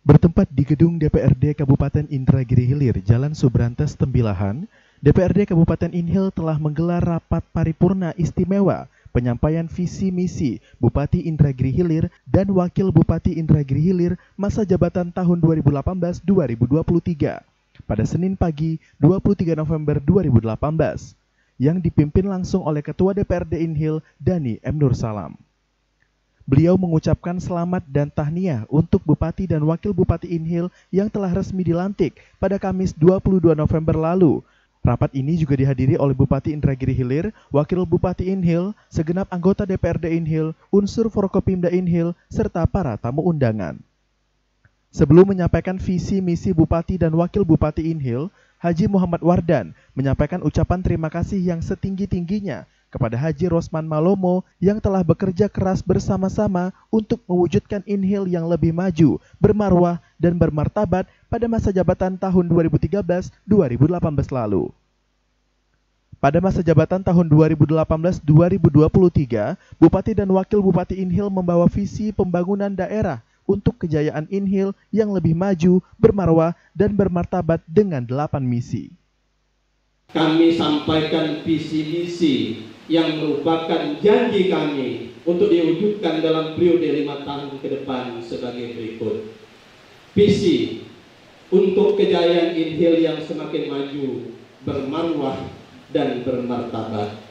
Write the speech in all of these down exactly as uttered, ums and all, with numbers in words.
Bertempat di gedung D P R D Kabupaten Indragiri Hilir, Jalan Subrantes, Tembilahan, D P R D Kabupaten Inhil telah menggelar rapat paripurna istimewa penyampaian visi misi Bupati Indragiri Hilir dan Wakil Bupati Indragiri Hilir masa jabatan tahun dua ribu delapan belas sampai dua ribu dua puluh tiga pada Senin pagi dua puluh tiga November dua ribu delapan belas yang dipimpin langsung oleh Ketua D P R D Inhil Dhani M. Nursalam. Beliau mengucapkan selamat dan tahniah untuk Bupati dan Wakil Bupati Inhil yang telah resmi dilantik pada Kamis dua puluh dua November lalu. Rapat ini juga dihadiri oleh Bupati Indragiri Hilir, Wakil Bupati Inhil, segenap anggota D P R D Inhil, unsur Forkopimda Inhil, serta para tamu undangan. Sebelum menyampaikan visi misi Bupati dan Wakil Bupati Inhil, Haji Muhammad Wardan menyampaikan ucapan terima kasih yang setinggi-tingginya kepada Haji Rosman Malomo yang telah bekerja keras bersama-sama untuk mewujudkan Inhil yang lebih maju, bermarwah, dan bermartabat pada masa jabatan tahun dua ribu tiga belas sampai dua ribu delapan belas lalu. Pada masa jabatan tahun dua ribu delapan belas sampai dua ribu dua puluh tiga, Bupati dan Wakil Bupati Inhil membawa visi pembangunan daerah untuk kejayaan Inhil yang lebih maju, bermarwah, dan bermartabat dengan delapan misi. Kami sampaikan visi misi yang merupakan janji kami untuk diwujudkan dalam periode lima tahun ke depan sebagai berikut. Visi untuk kejayaan Inhil yang semakin maju, bermarwah, dan bermartabat.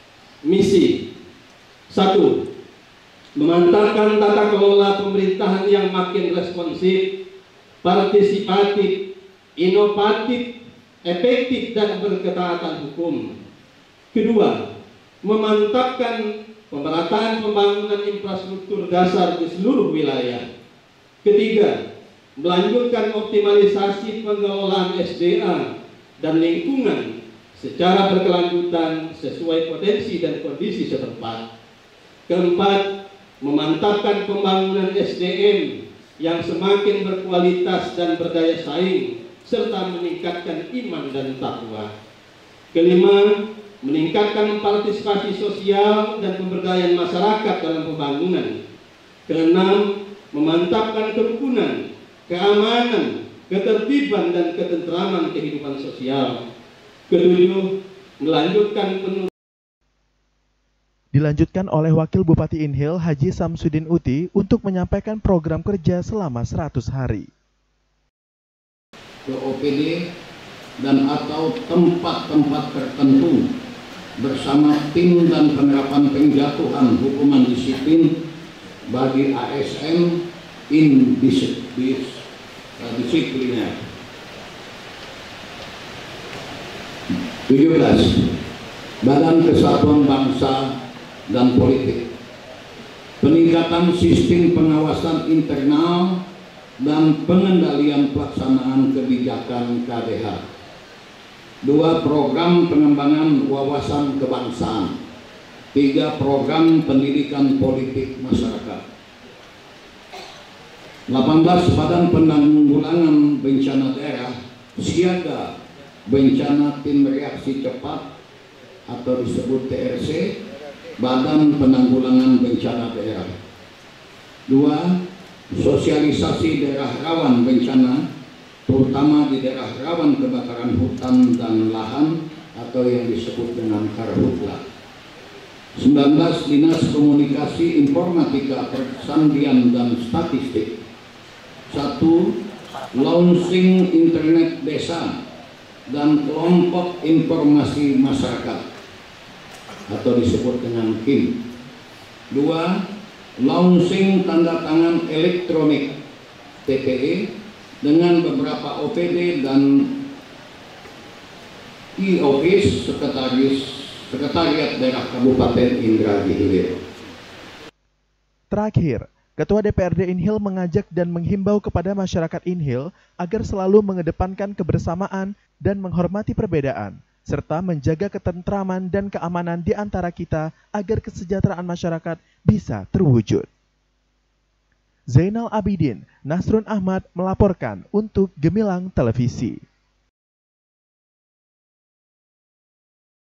Misi satu, memantapkan tata kelola pemerintahan yang makin responsif, partisipatif, inovatif, efektif, dan berketaatan hukum. Kedua, memantapkan pemerataan pembangunan infrastruktur dasar di seluruh wilayah. Ketiga, melanjutkan optimalisasi pengelolaan S D A dan lingkungan secara berkelanjutan sesuai potensi dan kondisi setempat. Keempat, memantapkan pembangunan S D M yang semakin berkualitas dan berdaya saing serta meningkatkan iman dan takwa. Kelima, meningkatkan partisipasi sosial dan pemberdayaan masyarakat dalam pembangunan. Keenam, memantapkan kerukunan, keamanan, ketertiban, dan ketentraman kehidupan sosial. Ketujuh, melanjutkan penuh Dilanjutkan oleh Wakil Bupati Inhil Haji Samsudin Uti untuk menyampaikan program kerja selama seratus hari. Ke O P D dan atau tempat-tempat tertentu bersama tim dan penerapan penjatuhan hukuman disiplin bagi A S N indisipliner. tujuh belas. Badan Kesatuan Bangsa dan Politik. Peningkatan sistem pengawasan internal dan pengendalian pelaksanaan kebijakan K D H. Dua, program pengembangan wawasan kebangsaan. Tiga, program pendidikan politik masyarakat. delapan belas, Badan Penanggulangan Bencana Daerah siaga bencana tim reaksi cepat atau disebut T R C, Badan Penanggulangan Bencana Daerah. Dua, sosialisasi daerah rawan bencana, terutama di daerah rawan kebakaran hutan dan lahan atau yang disebut dengan karhutla. sembilan belas, Dinas Komunikasi Informatika, Persandian, dan Statistik. Satu, launching internet desa dan kelompok informasi masyarakat atau disebut dengan K I M. Dua, launching tanda tangan elektronik T P E dengan beberapa O P D dan e-office sekretaris sekretariat daerah Kabupaten Indragiri Hilir. Terakhir, Ketua D P R D Inhil mengajak dan menghimbau kepada masyarakat Inhil agar selalu mengedepankan kebersamaan dan menghormati perbedaan, serta menjaga ketentraman dan keamanan di antara kita agar kesejahteraan masyarakat bisa terwujud. Zainal Abidin, Nasrun Ahmad melaporkan untuk Gemilang Televisi.